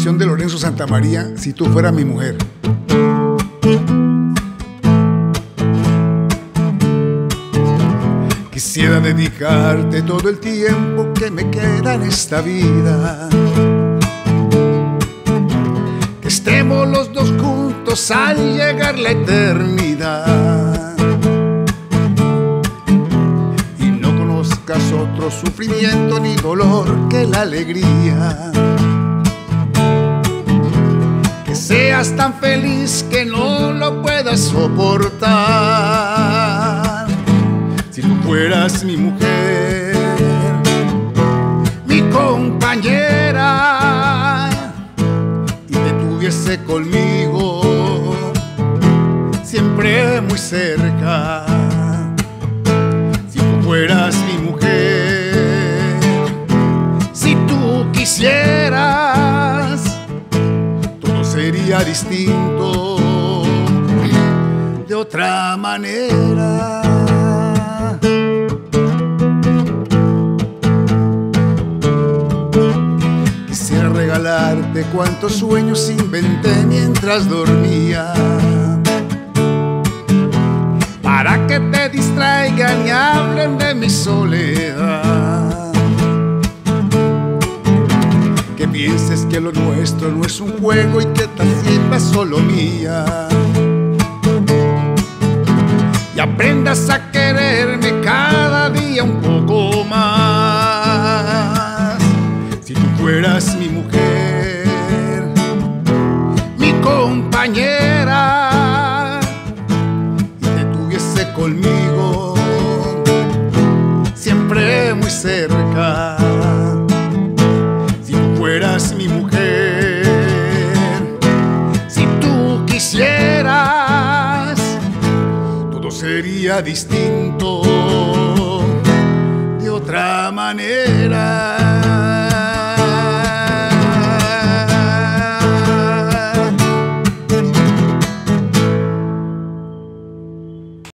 canción de Lorenzo Santamaría, Si tú fueras mi mujer. Quisiera dedicarte todo el tiempo que me queda en esta vida, que estemos los dos juntos al llegar la eternidad, y no conozcas otro sufrimiento ni dolor que la alegría, que seas tan feliz que no lo puedas soportar. Si tú fueras mi mujer, mi compañera, y te tuviese conmigo siempre muy cerca. Si tú fueras mi mujer, si tú quisieras, todo sería distinto de otra manera. Quisiera regalarte cuantos sueños inventé mientras dormía, para que te distraigan y hablen de mi soledad, que pienses que lo nuestro no es un juego y que esta cita es solo mía, y aprendas a quererme cada día un poco más. Si tú fueras mi mujer, mi compañera, y te tuviese conmigo siempre muy cerca. Si tú fueras mi mujer, si tú quisieras, todo sería distinto de otra manera.